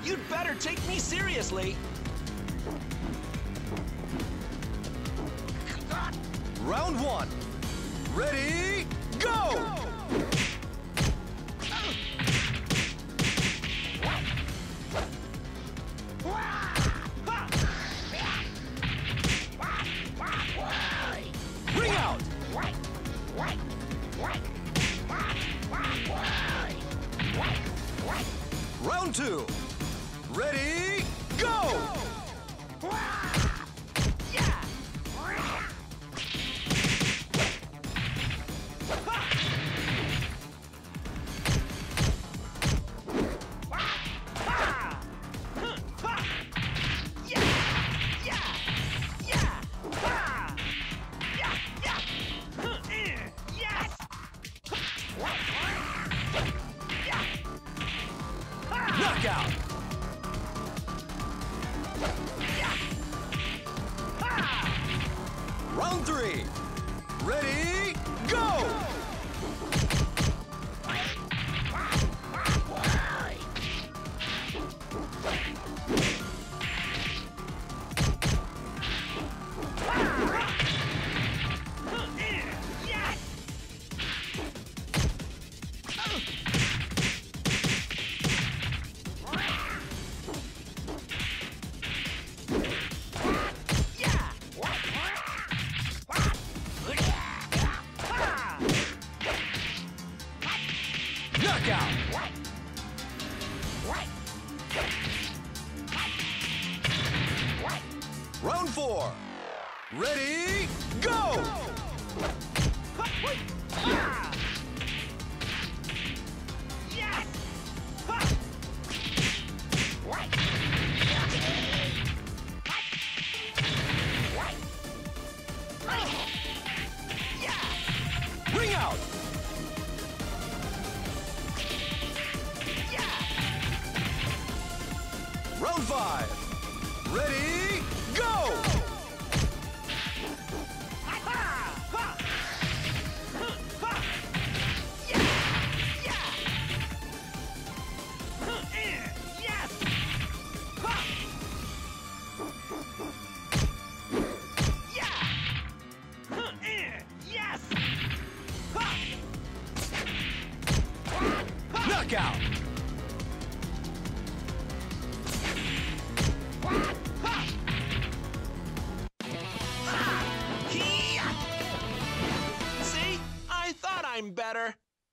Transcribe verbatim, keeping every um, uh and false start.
You'd better take me seriously. Round one. Ready, go! go! Ring out! Round two. Ready, go! go! Knockout! Round three. Ready, go! Knockout! Round four. Ready, go! Ring out! Round five. Ready, go! Knockout! See? I thought I'm better.